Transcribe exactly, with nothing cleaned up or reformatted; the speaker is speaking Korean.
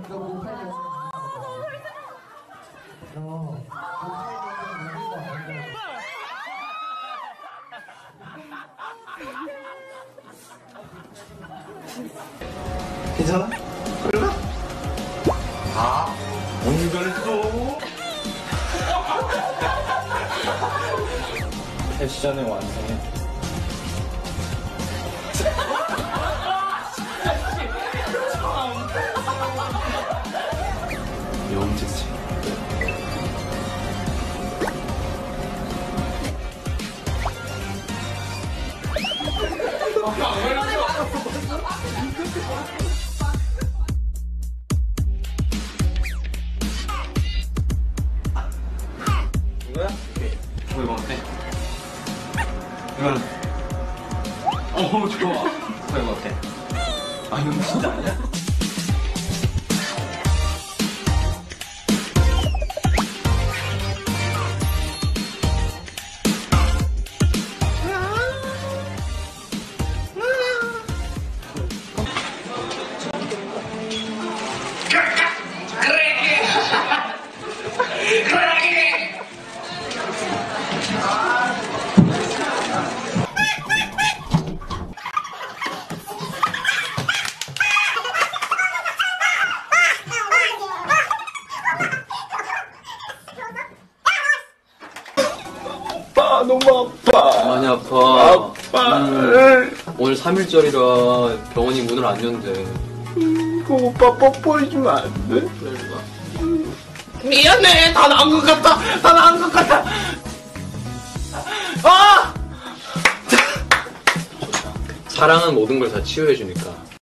괜찮아? 그럴까? 아, 오늘도 패션의 완성해. 영지지. 이거야? 오케이. 뭐 이거 어때? 이거는 어우 좋아. 뭐 이거 어때? 아 이건 진짜 아니야? 아빠 너무 아파. 많이 아파. 아빠. 음, 오늘 삼 일절이라 병원이 문을 안 연대. 음, 그 오빠 뽀뽀해주면 안 돼? 그래, 음, 미안해. 다 나은 것 같아. 다 나은 것 같아. 아! 사랑은 모든 걸 다 치유해주니까.